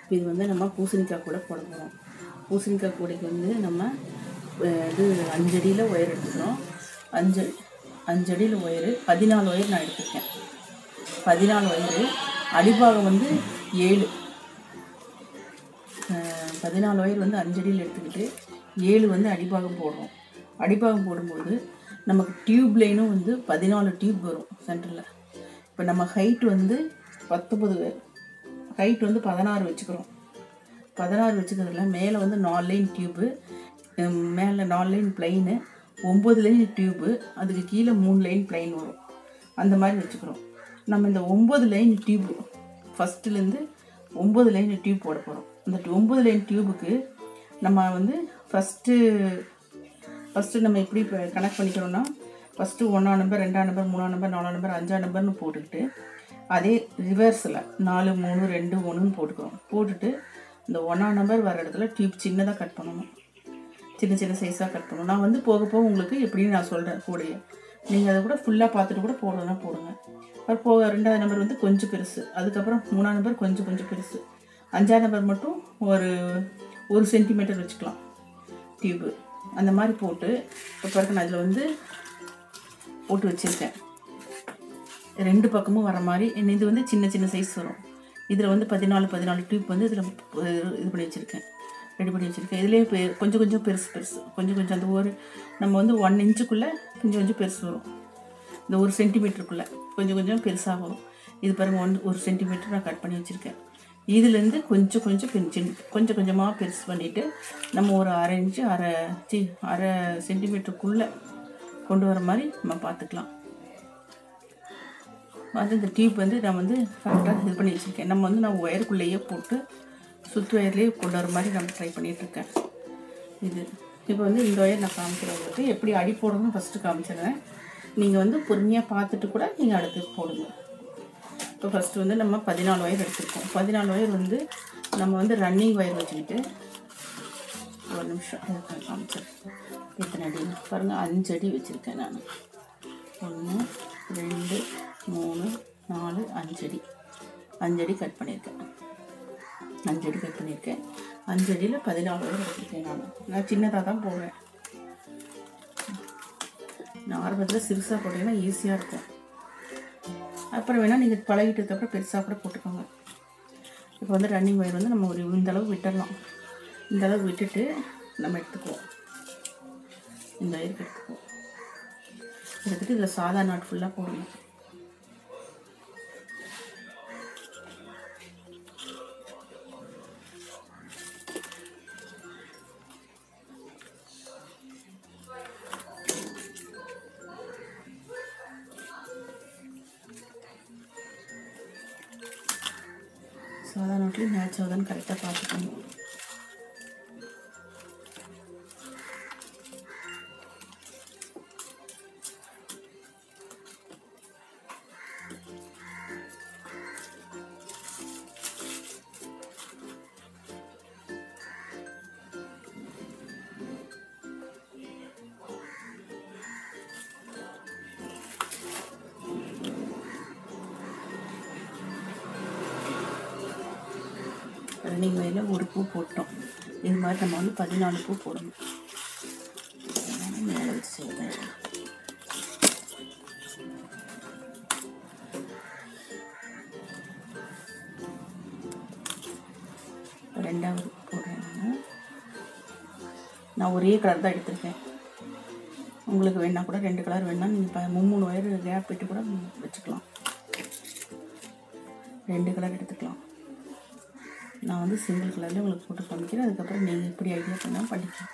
இது வந்து நம்ம பூசணிக்காய் கூட போட போகிறோம். பூசணிக்காய் கூடைக்கு வந்து நம்ம இது 5 அடியில் ஒயர் எடுத்துக்கிறோம். 5 அடியில் ஒயரு 14 ஒயர் நான் எடுத்துருக்கேன். 14 ஒயரு, அடிபாகம் வந்து 7. 14 ஒயர் வந்து 5 அடியில் எடுத்துக்கிட்டு 7 வந்து அடிபாகம் போடுறோம். அடிபாகம் போடும்போது நமக்கு டியூப் லைனும் வந்து 14 டியூப் வரும் சென்டரில். இப்போ நம்ம ஹைட் வந்து 19, ஹைட் வந்து 16 வச்சுக்கிறோம். 16 வச்சுக்கிறதுல மேலே வந்து 4 லைன் டியூப்பு, மேலே 4 லைன் பிளைனு, 9 லைன் டியூப்பு, அதுக்கு கீழே 3 லைன் பிளைன் வரும். அந்த மாதிரி வச்சுக்கிறோம். நம்ம இந்த 9 லைன் டியூப்பு ஃபஸ்ட்டுலேருந்து 9 லைன் டியூப் போட போகிறோம். அந்த 9 லைன் டியூபுக்கு நம்ம வந்து ஃபஸ்ட்டு நம்ம எப்படி இப்போ கனெக்ட் பண்ணிக்கிறோன்னா, ஃபஸ்ட்டு 1ஆம் நம்பர், 2ஆம் நம்பர், 3ஆம் நம்பர், 4ஆம் நம்பர், 5ஆம் நம்பர்னு போட்டுக்கிட்டு அதே ரிவர்ஸில் 4 3 2 1ன்னு போட்டுக்கிறோம். போட்டுட்டு இந்த 1ஆம் நம்பர் வர இடத்துல டியூப் சின்னதாக கட் பண்ணணும். சின்ன சின்ன சைஸாக கட் பண்ணணும். நான் வந்து போக போக உங்களுக்கு எப்படின்னு நான் சொல்கிறேன் கூடையே. நீங்கள் அதை கூட ஃபுல்லாக பார்த்துட்டு கூட போடுறதுனா போடுங்க. அப்புறம் போக 2ஆவது நம்பர் வந்து கொஞ்சம் பெருசு, அதுக்கப்புறம் 3ஆம் நம்பர் கொஞ்சம் பெருசு, 5ஆம் நம்பர் மட்டும் ஒரு சென்டிமீட்டர் வச்சுக்கலாம் டியூப்பு. அந்த மாதிரி போட்டு இப்போ பாருங்க, நான் இதில் வந்து போட்டு வச்சுருக்கேன். 2 பக்கமும் வர மாதிரி. இது வந்து சின்ன சின்ன சைஸ் வரும். இதில் வந்து 14 டியூப் வந்து இதில் இது பண்ணி வச்சுருக்கேன், ரெடி பண்ணி வச்சுருக்கேன். இதுலேயே கொஞ்சம் பெருசு கொஞ்சம் அந்த நம்ம வந்து 1 இன்ச்சுக்குள்ளே கொஞ்சம் பெருசு வரும். இந்த 1 சென்டிமீட்டருக்குள்ளே கொஞ்சம் பெருசாக வரும். இது பாருங்கள், 1 சென்டிமீட்டர் நான் கட் பண்ணி வச்சுருக்கேன். இதுலேருந்து கொஞ்சமாக பெருசு பண்ணிவிட்டு நம்ம ஒரு அரை சென்டிமீட்டருக்குள்ளே கொண்டு வர மாதிரி நம்ம பார்த்துக்கலாம். அது இந்த டியூப் வந்து நான் வந்து கரெக்டாக இது பண்ணி வச்சுருக்கேன். நம்ம வந்து நான் ஒயருக்குள்ளேயே போட்டு சுற்று ஒயர்லேயே கொண்டு வர மாதிரி நம்ம ட்ரை பண்ணிகிட்ருக்கேன். இது இப்போ வந்து இந்த ஒயர் நான் காமிக்கிறவங்களுக்கு எப்படி அடி போடணும்னு ஃபஸ்ட்டு காமிச்சிடுறேன். நீங்கள் வந்து பொறுமையாக பார்த்துட்டு கூட நீங்கள் அடுத்து போடுங்க. இப்போ ஃபஸ்ட்டு வந்து நம்ம 14 ஒயர் எடுத்துருக்கோம். 14 ஒயர் வந்து நம்ம வந்து ரன்னிங் ஒயர் வச்சுக்கிட்டு ஒரு நிமிஷம் காமிச்சிடுறேன். எத்தனை அடி பாருங்கள், 5 அடி வச்சுருக்கேன் நான். 1 2 3 4 5 அடி. 5 அடி கட் பண்ணியிருக்கேன். 5 அடி கட் பண்ணியிருக்கேன். 5 அடியில் 14 ஒயர் எடுத்துருக்கேன். நான் சின்னதாக தான் போடுறேன். நான் ஆரம்பத்தில் சிறுசாக போட்டிங்கன்னா ஈஸியாக இருக்கும். அப்புறம் வேணால் நீங்கள் பழகிட்டதுக்கப்புறம் பெருசாக கூட போட்டுக்கோங்க. இப்போ வந்து ரன்னிங் ஒயர் வந்து நம்ம இந்த அளவு விட்டுடலாம். இந்த அளவு விட்டுட்டு நம்ம எடுத்துக்குவோம். இந்த ஒயருக்கு எடுத்துகிட்டு இதில் சாதா நாட் ஃபுல்லாக போடணும். சாதா நாட்லேயும் மேட்ச் ஆகுதான்னு கரெக்டாக பார்த்துக்கணும். ரன்னிங் வயலில் ஒரு பூ போட்டோம். இது மாதிரி நம்ம வந்து 14 பூ போடணும். மேலே வச்சு செய்வேன். ரெண்டாவது போடுறேன். நான் ஒரே கலர் தான் எடுத்திருக்கேன். உங்களுக்கு வேணால் கூட 2 கலர் வேணால் நீங்கள் 3 ஒயர் கேப் விட்டு கூட வச்சுக்கலாம். 2 கலர் எடுத்துக்கலாம். நான் வந்து சிங்கிள் கலரில் உங்களுக்கு போட்டு காமிக்கிறேன். அதுக்கப்புறம் நீங்கள் எப்படி ஐடியா பண்ணால் பண்ணிக்கலாம்.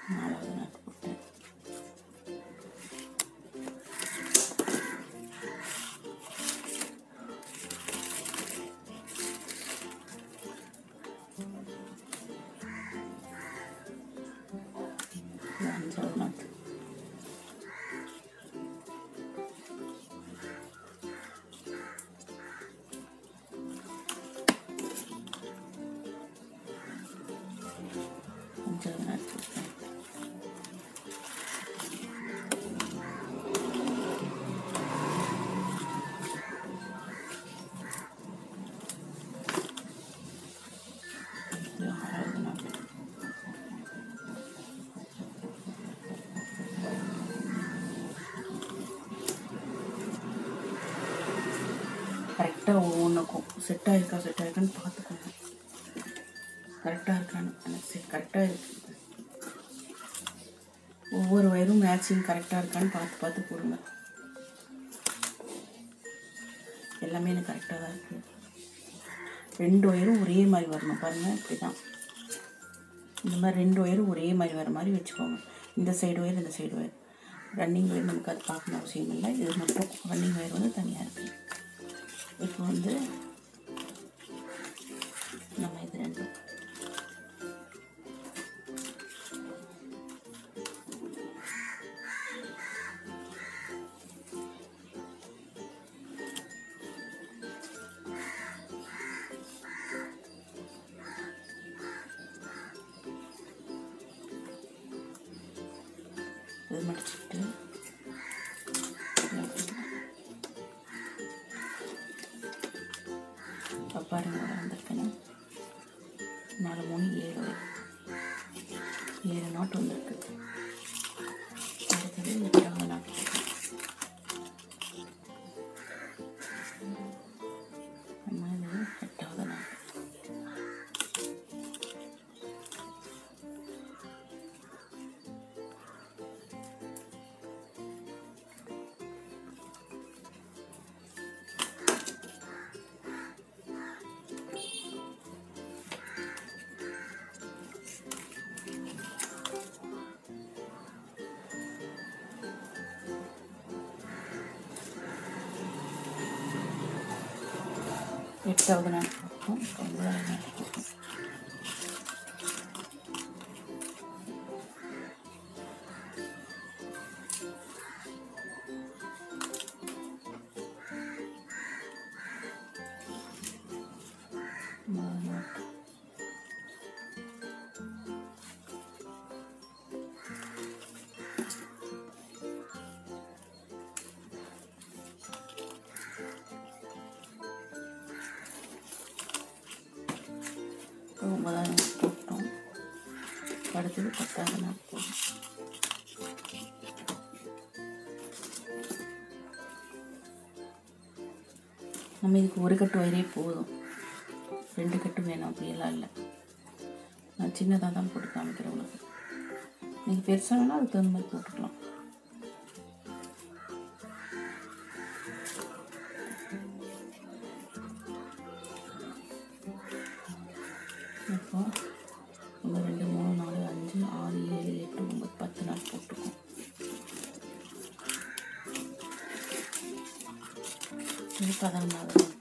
4வது நாட் போட்டேன். இது 5வது நாட். கரெக்டாக ஒவ்வொன்றுக்கும் செட் ஆகிருக்கான்னு பார்த்துக்கோங்க. கரெக்டாக இருக்கான்னு எனக்கு கரெக்டாக இருக்குது. ஒவ்வொரு வயரும் மேட்சிங் கரெக்டாக இருக்கான்னு பார்த்து போடுங்க. எல்லாமே எனக்கு கரெக்டாக தான் இருக்குது. 2 ஒயரும் ஒரே மாதிரி வரணும் பாருங்கள். இப்படி தான் இந்த மாதிரி 2 ஒயரும் ஒரே மாதிரி வர மாதிரி வச்சுக்கோங்க. இந்த சைடு ஒயர் இந்த சைடு ஒயர். ரன்னிங் ஒயர் நமக்கு அது பார்க்கணும் அவசியம் இல்லை. இது மட்டும் ரன்னிங் ஒயர் வந்து தனியாக இருக்குது. இப்போ வந்து நம்ம இது 2 இது மடிச்சுட்டு பாருங்க வந்திருக்கேன்னா 4 3 7 நாட் வந்திருக்கு. அடுத்தது 8வது நாட். நம்ம இது 8வது நாட். எட்டாவது நாட் போட்டோம். 9வது நாட் போட்டோம். போட்டோம். அடுத்தது 10வது நாட் போட்டோம். நம்ம இதுக்கு ஒரு கட்டு ஒயரே போதும். 2 கட்டு வேணும் அப்படியெல்லாம் இல்லை. நான் சின்னதாக தான் போட்டு காமிக்கிறேன் உங்களுக்கு. நீங்கள் பெருசாக வேணால் அதுக்கு தகுந்த மாதிரி போட்டுக்கலாம். இப்போ 1 2 3 4 5 6 7 8 9 10 நாட் போட்டுக்கோம். இது 11வது நாட் போடணும்.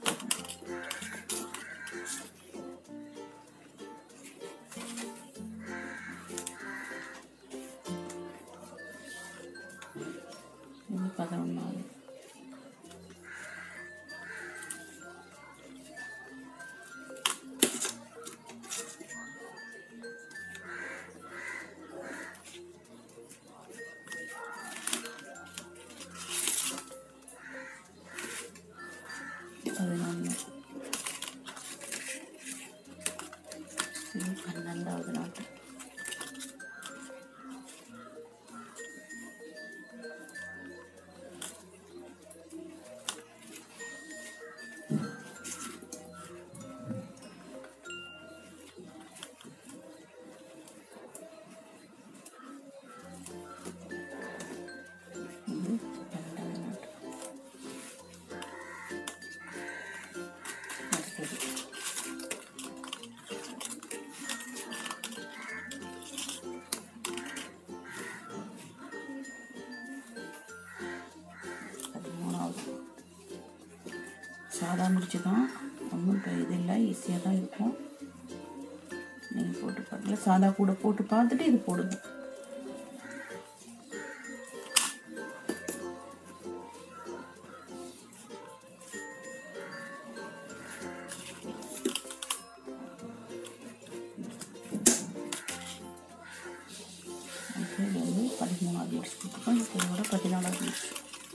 இது 11வது. இது 12வது நாட். சாதா முடிச்சு தான், ஒன்றும் இது இல்லை, ஈஸியாக தான் இருக்கும். நீங்கள் போட்டு பாருங்கள். சாதா கூட போட்டு பார்த்துட்டு இது போடுங்க. இது வந்து 13வது முடிச்சு போட்டுருக்கோம். இதோட 14வது முடிச்சு.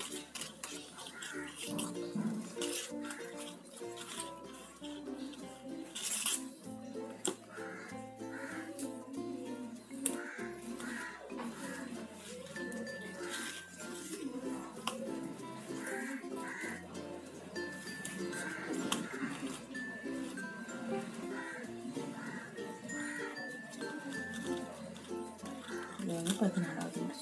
இது வந்து 14வது முடிச்சு.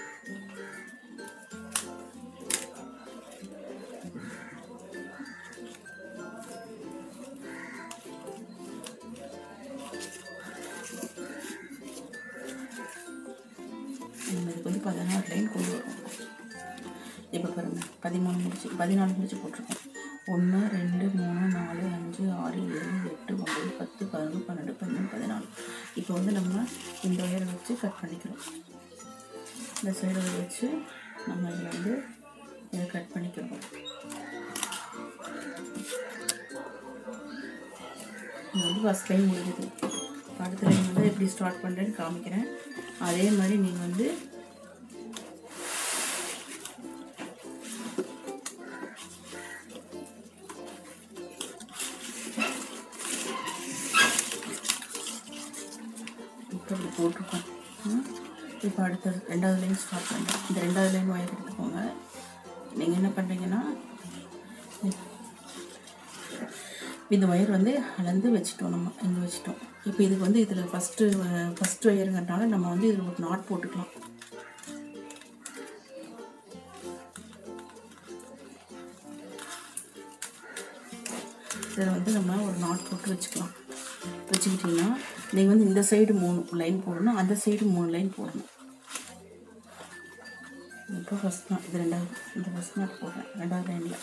இதுக்கு வந்து 16 லைன் கொண்டு வரும். இப்போ பாருங்கள் 13 முடிச்சு 14 முடிச்சு போட்டிருக்கோம். 1 2 3 4 5 6 7 8 9 10 11 12 13 14. இப்போ வந்து நம்ம இந்த ஒயரை வச்சு கட் பண்ணிக்கிறோம். இந்த சைடு வச்சு நம்ம இதில் வந்து இதை கட் பண்ணிக்கிறோம். இது வந்து ஃபஸ்ட் லைன் முடியுது. அடுத்த லைன் வந்து எப்படி ஸ்டார்ட் பண்ணுறேன்னு காமிக்கிறேன். அதே மாதிரி நீங்கள் வந்து இப்படி போட்டிருக்கோம். இப்போ அடுத்த 2வது லைன் ஸ்டார்ட் பண்ணுறேன். இந்த 2வது லைன் ஒயர் எடுத்துக்கோங்க. நீங்கள் என்ன பண்ணுறீங்கன்னா, இந்த ஒயர் வந்து அளந்து வச்சுட்டோம். நம்ம இங்கே வச்சுட்டோம். இப்போ இதுக்கு வந்து இதில் ஃபஸ்ட்டு ஒயருங்கிறதுனால நம்ம வந்து இதில் ஒரு நாட் போட்டுக்கலாம். இதில் வந்து நம்ம ஒரு நாட் போட்டு வச்சுக்கலாம். வச்சுக்கிட்டிங்கன்னா நீங்கள் வந்து இந்த சைடு 3 லைன் போடணும், அந்த சைடு 3 லைன் போடணும். இப்போ ஃபஸ்ட் நாட், இது 2வது, இந்த ஃபஸ்ட் நாட் போடுறேன் 2வது லைனில்.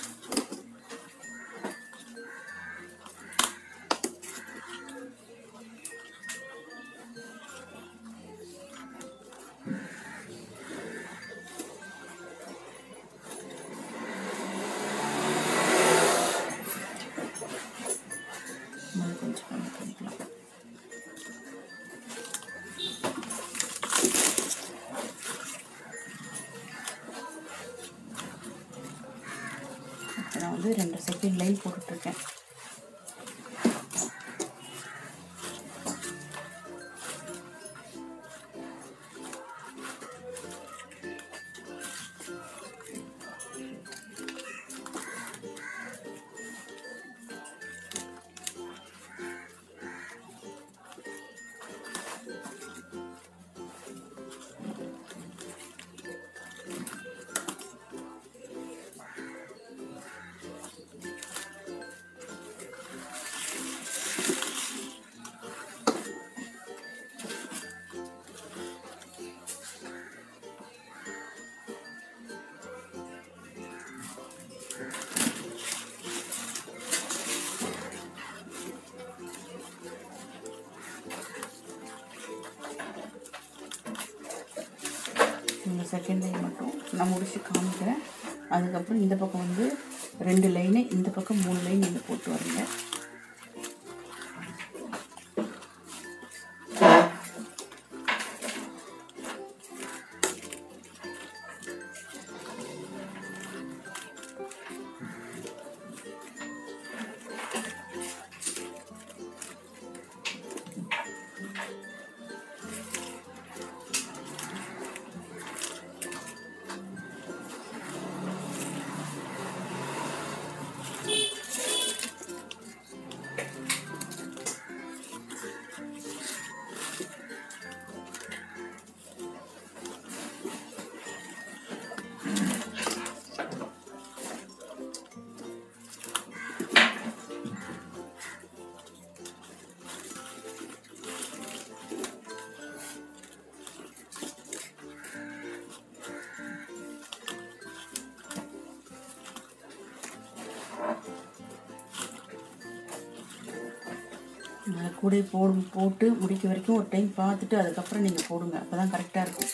கொஞ்சம் பண்ணிக்கலாம். நான் வந்து 2 செகண்ட் லைன் போட்டுட்ருக்கேன். இந்த செகண்ட் லைன் மட்டும் நான் முடிச்சு காமிக்கிறேன். அதுக்கப்புறம் இந்த பக்கம் வந்து 2 லைனு, இந்த பக்கம் 3 லைன் நீங்கள் போட்டு வரீங்க. கூடை போட்டு முடிக்க வரைக்கும் ஒரு டைம் பார்த்துட்டு அதுக்கப்புறம் நீங்கள் போடுங்க. அப்போ தான் கரெக்டாக இருக்கும்.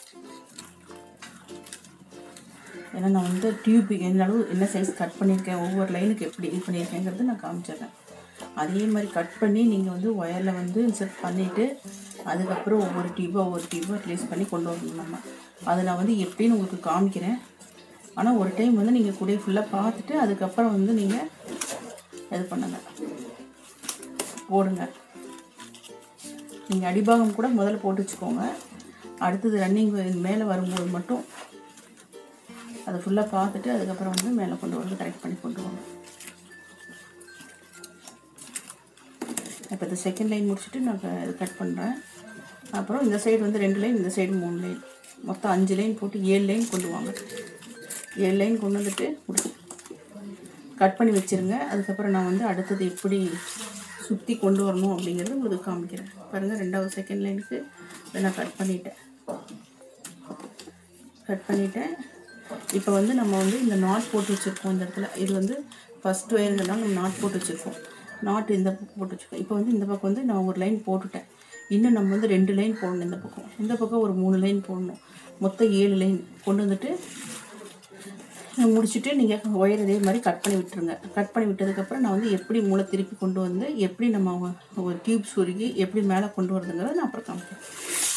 ஏன்னா நான் வந்து டியூப் எந்த அளவு என்ன சைஸ் கட் பண்ணியிருக்கேன், ஒவ்வொரு லைனுக்கு எப்படி இது பண்ணியிருக்கேங்கிறது நான் காமிச்சிடுறேன். அதே மாதிரி கட் பண்ணி நீங்கள் வந்து ஒயரில் வந்து இன்சர்ட் பண்ணிவிட்டு அதுக்கப்புறம் ஒவ்வொரு டியூப்பாக ரிலீஸ் பண்ணி கொண்டு வரணும். நம்ம அதை நான் வந்து எப்படின்னு உங்களுக்கு காமிக்கிறேன். ஆனால் ஒரு டைம் வந்து நீங்கள் கூடை ஃபுல்லாக பார்த்துட்டு அதுக்கப்புறம் வந்து நீங்கள் இது பண்ணுங்க, போடுங்க. நீங்கள் அடிபாகம் கூட முதல்ல போட்டு வச்சுக்கோங்க. அடுத்தது ரன்னிங் மேலே வரும்போது மட்டும் அதை ஃபுல்லாக பார்த்துட்டு அதுக்கப்புறம் வந்து மேலே கொண்டு வந்து கரெக்ட் பண்ணி கொண்டு வாங்க. இப்போ இந்த செகண்ட் லைன் முடிச்சுட்டு நான் இது கட் பண்ணுறேன். அப்புறம் இந்த சைடு வந்து 2 லைன், இந்த சைடு 3 லைன், மொத்தம் 5 லைன் போட்டு 7 லைன் கொண்டு வாங்க. 7 லைன் கொண்டு வந்துட்டு கட் பண்ணி வச்சுருங்க. அதுக்கப்புறம் நான் வந்து அடுத்தது எப்படி சுற்றி கொண்டு வரணும் அப்படிங்கிறது உங்களுக்கு காமிக்கிறேன். பாருங்கள், 2வது செகண்ட் லைனுக்கு இதை நான் கட் பண்ணிட்டேன். இப்போ வந்து நம்ம வந்து இந்த நாட் போட்டு வச்சுருக்கோம் இந்த இடத்துல. இது வந்து ஃபஸ்ட் ஒயருங்கெல்லாம் நம்ம நாட் போட்டு வச்சுருக்கோம். நாட் இந்த பக்கம் போட்டு வச்சுருக்கோம். இப்போ வந்து இந்த பக்கம் வந்து நான் ஒரு லைன் போட்டுட்டேன். இன்னும் நம்ம வந்து 2 லைன் போடணும். இந்த பக்கம் ஒரு 3 லைன் போடணும். மொத்தம் 7 லைன் கொண்டு வந்துட்டு முடிச்சுட்டு நீங்கள் ஒயர் இதே மாதிரி கட் பண்ணி விட்டுருங்க. கட் பண்ணி விட்டதுக்கப்புறம் நான் வந்து எப்படி மூளை திருப்பி கொண்டு வந்து எப்படி நம்ம ஒரு டியூப் சுருகி எப்படி மேலே கொண்டு வரதுங்கிறத நான் அப்புறம் காமிக்கிறேன்.